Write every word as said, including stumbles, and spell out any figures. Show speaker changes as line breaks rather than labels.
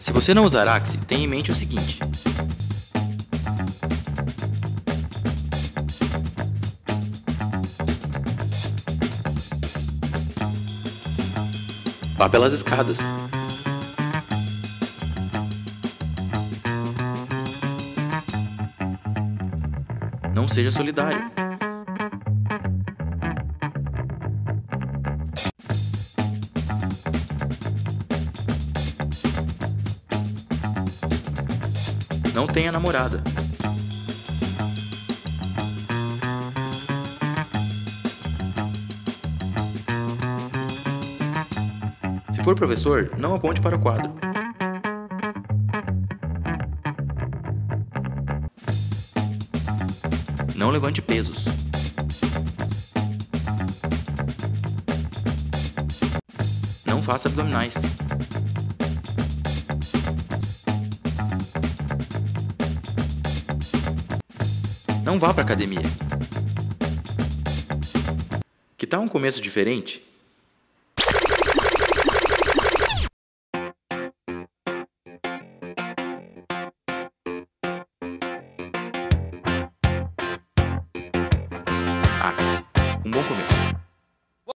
Se você não usar Axe, tenha em mente o seguinte: vá pelas escadas. Não seja solidário. Não tenha namorada. Se for professor, não aponte para o quadro. Não levante pesos. Não faça abdominais. Não vá para academia. Que tal um começo diferente? Axe.